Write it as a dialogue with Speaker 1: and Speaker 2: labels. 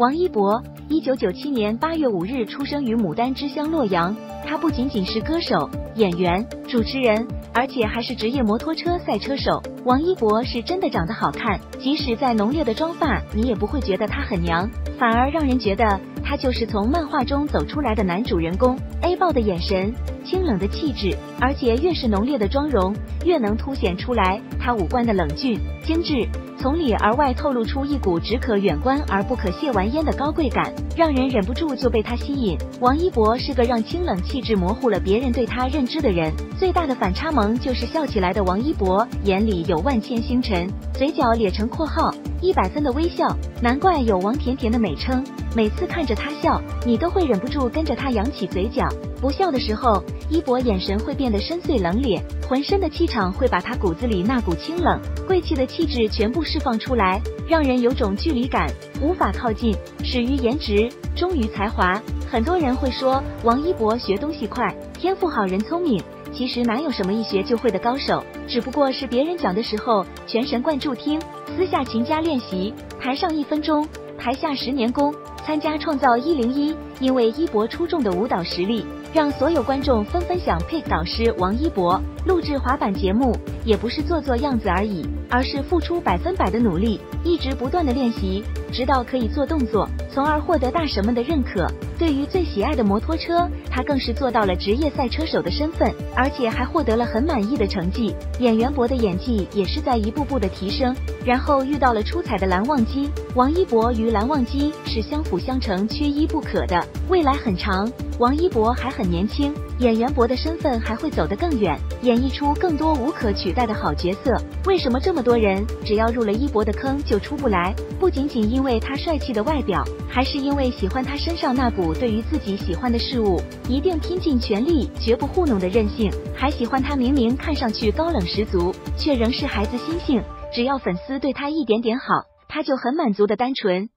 Speaker 1: 王一博，1997年8月5日出生于牡丹之乡洛阳。他不仅仅是歌手、演员、主持人，而且还是职业摩托车赛车手。王一博是真的长得好看，即使在浓烈的妆发，你也不会觉得他很娘，反而让人觉得他就是从漫画中走出来的男主人公。A 爆的眼神，清冷的气质，而且越是浓烈的妆容，越能凸显出来他五官的冷峻、精致，从里而外透露出一股只可远观而不可亵玩焉的高贵感，让人忍不住就被他吸引。王一博是个让清冷气质模糊了别人对他认知的人，最大的反差萌就是笑起来的王一博眼里有万千星辰，嘴角咧成括号100分的微笑，难怪有王甜甜的美称。每次看着他笑，你都会忍不住跟着他扬起嘴角。不笑的时候，一博眼神会变得深邃冷冽，浑身的气场会把他骨子里那股清冷贵气的气质全部释放出来，让人有种距离感，无法靠近。始于颜值，忠于才华。很多人会说王一博学东西快，天赋好，人聪明，其实哪有什么一学就会的高手，只不过是别人讲的时候全神贯注听，私下勤加练习，台上1分钟，台下10年功。参加创造101，因为一博出众的舞蹈实力，让所有观众纷纷想 pick 导师王一博。录制滑板节目也不是做做样子而已，而是付出100%的努力，一直不断的练习，直到可以做动作，从而获得大神们的认可。对于最喜爱的摩托车，他更是做到了职业赛车手的身份，而且还获得了很满意的成绩。演员博的演技也是在一步步的提升，然后遇到了出彩的蓝忘机。王一博与蓝忘机是相辅相成，缺一不可的，未来很长。王一博还很年轻，演员博的身份还会走得更远，演绎出更多无可取代的好角色。为什么这么多人只要入了一博的坑就出不来？不仅仅因为他帅气的外表，还是因为喜欢他身上那股对于自己喜欢的事物一定拼尽全力绝不糊弄的韧性，还喜欢他明明看上去高冷十足，却仍是孩子心性，只要粉丝对他一点点好，他就很满足的单纯。